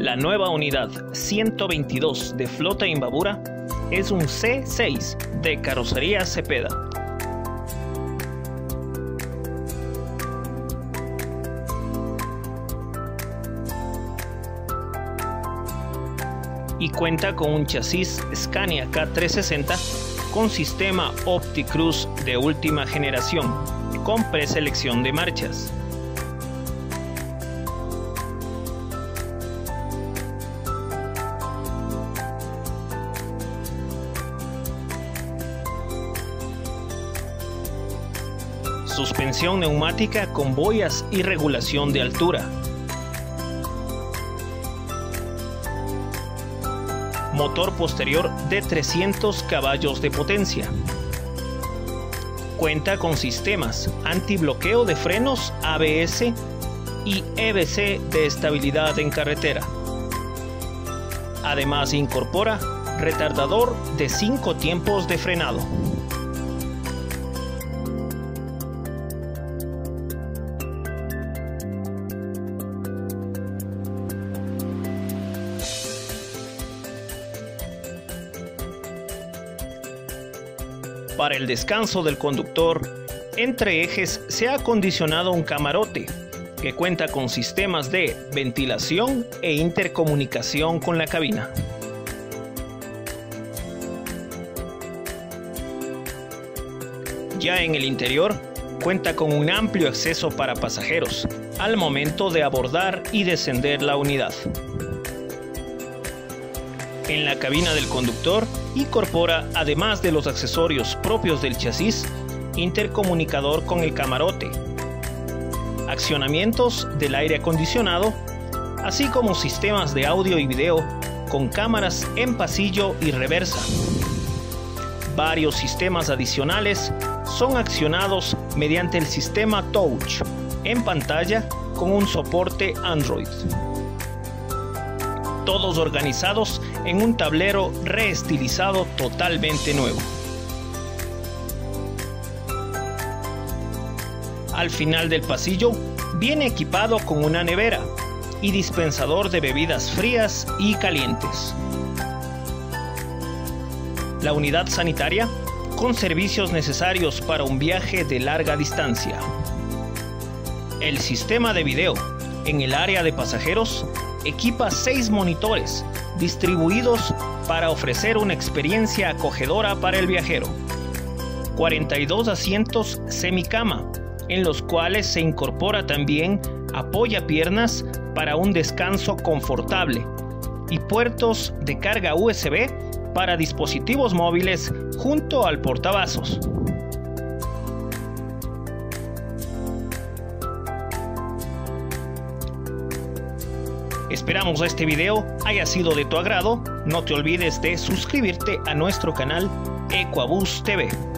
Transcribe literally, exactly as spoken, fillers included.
La nueva unidad ciento veintidós de Flota Imbabura es un C seis de carrocería Cepeda. Y cuenta con un chasis Scania K trescientos sesenta con sistema OptiCruise de última generación, con preselección de marchas. Suspensión neumática con boyas y regulación de altura. Motor posterior de trescientos caballos de potencia. Cuenta con sistemas antibloqueo de frenos A B S y E B C de estabilidad en carretera. Además incorpora retardador de cinco tiempos de frenado. Para el descanso del conductor, entre ejes se ha acondicionado un camarote que cuenta con sistemas de ventilación e intercomunicación con la cabina. Ya en el interior, cuenta con un amplio acceso para pasajeros al momento de abordar y descender la unidad. En la cabina del conductor incorpora, además de los accesorios propios del chasis, intercomunicador con el camarote, accionamientos del aire acondicionado, así como sistemas de audio y video con cámaras en pasillo y reversa. Varios sistemas adicionales son accionados mediante el sistema Touch en pantalla con un soporte Android. Todos organizados en un tablero reestilizado totalmente nuevo. Al final del pasillo viene equipado con una nevera y dispensador de bebidas frías y calientes. La unidad sanitaria con servicios necesarios para un viaje de larga distancia. El sistema de video en el área de pasajeros equipa seis monitores distribuidos para ofrecer una experiencia acogedora para el viajero. cuarenta y dos asientos semicama, en los cuales se incorpora también apoyapiernas para un descanso confortable y puertos de carga U S B para dispositivos móviles junto al portavasos. Esperamos este video haya sido de tu agrado. No te olvides de suscribirte a nuestro canal Ecuabus T V.